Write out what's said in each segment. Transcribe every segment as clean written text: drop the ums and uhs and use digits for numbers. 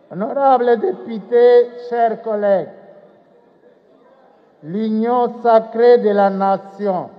Honorables députés, chers collègues, l'Union sacrée de la nation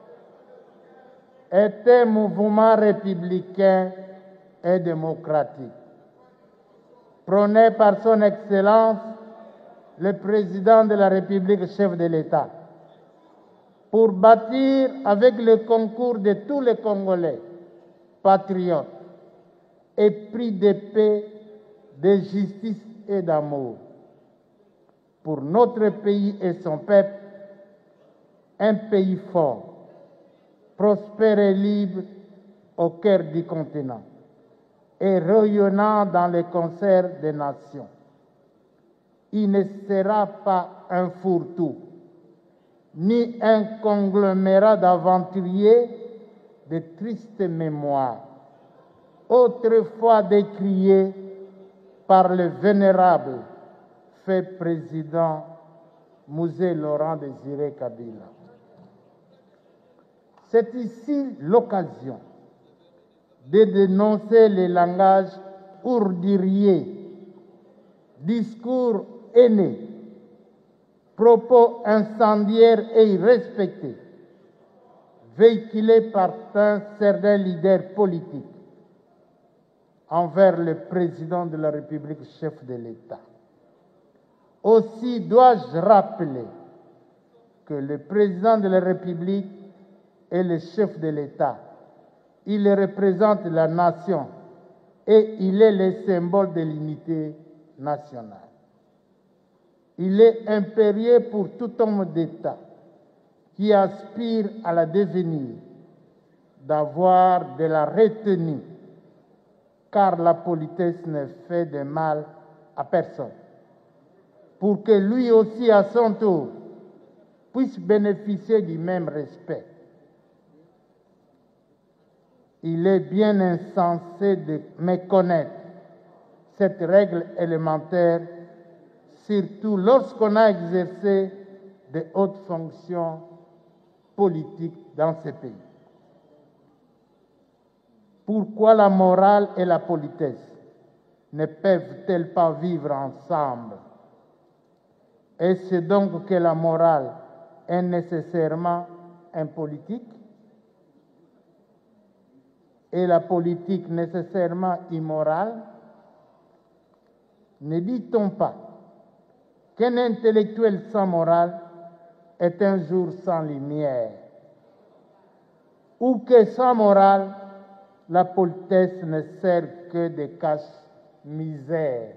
est un mouvement républicain et démocratique, prôné par son Excellence, le Président de la République, chef de l'État, pour bâtir avec le concours de tous les Congolais, patriotes, épris de paix, de justice et d'amour, pour notre pays et son peuple, un pays fort, prospère et libre au cœur du continent et rayonnant dans les concerts des nations. Il ne sera pas un fourre-tout, ni un conglomérat d'aventuriers de tristes mémoires, autrefois décriés par le vénérable fait président Mzee Laurent Désiré Kabila. C'est ici l'occasion de dénoncer les langages ourdiriers, discours haineux, propos incendiaires et irrespectés, véhiculés par certains leaders politiques envers le président de la République, chef de l'État. Aussi dois-je rappeler que le président de la République est le chef de l'État. Il représente la nation et il est le symbole de l'unité nationale. Il est impérieux pour tout homme d'État qui aspire à la devenir d'avoir de la retenue, car la politesse ne fait de mal à personne, pour que lui aussi, à son tour, puisse bénéficier du même respect. Il est bien insensé de méconnaître cette règle élémentaire, surtout lorsqu'on a exercé de hautes fonctions politiques dans ce pays. Pourquoi la morale et la politesse ne peuvent-elles pas vivre ensemble? Est-ce donc que la morale est nécessairement impolitique et la politique nécessairement immorale? Ne dit-on pas qu'un intellectuel sans morale est un jour sans lumière, ou que sans morale, la politesse ne sert que de cache-misère?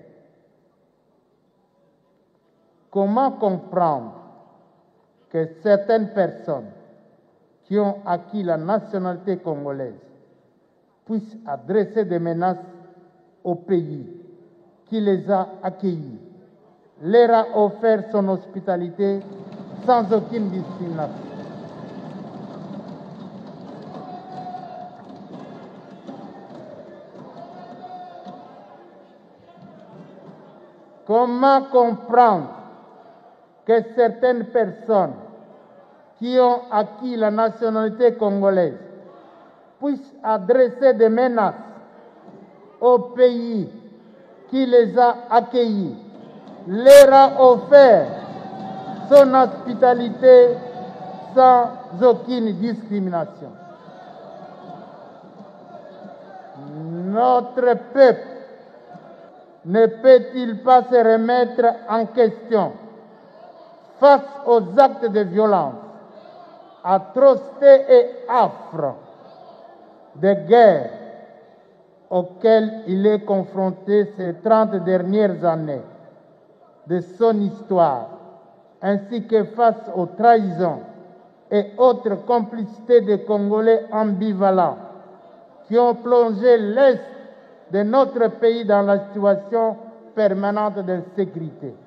Comment comprendre que certaines personnes qui ont acquis la nationalité congolaise puissent adresser des menaces au pays qui les a accueillis, leur a offert son hospitalité sans aucune discrimination? Comment comprendre que certaines personnes qui ont acquis la nationalité congolaise puissent adresser des menaces au pays qui les a accueillis, leur a offert son hospitalité sans aucune discrimination? Notre peuple ne peut-il pas se remettre en question face aux actes de violence, atrocités et affres de guerre auxquels il est confronté ces 30 dernières années de son histoire, ainsi que face aux trahisons et autres complicités des Congolais ambivalents qui ont plongé l'Est de notre pays dans la situation permanente d'insécurité?